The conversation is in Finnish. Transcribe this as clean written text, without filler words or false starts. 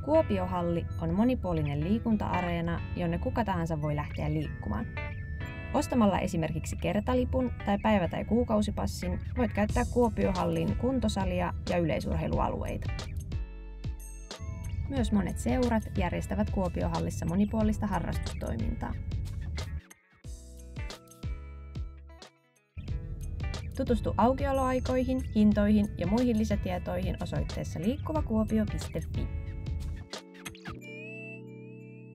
Kuopiohalli on monipuolinen liikunta-areena, jonne kuka tahansa voi lähteä liikkumaan. Ostamalla esimerkiksi kertalipun tai päivä- tai kuukausipassin voit käyttää Kuopiohallin kuntosalia ja yleisurheilualueita. Myös monet seurat järjestävät Kuopiohallissa monipuolista harrastustoimintaa. Tutustu aukioloaikoihin, hintoihin ja muihin lisätietoihin osoitteessa liikkuvakuopio.fi.